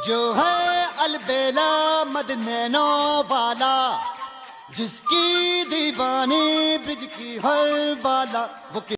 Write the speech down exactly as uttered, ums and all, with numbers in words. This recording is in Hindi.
जो है अलबेला मदनैनो वाला, जिसकी दीवानी ब्रिज की हर वाला वो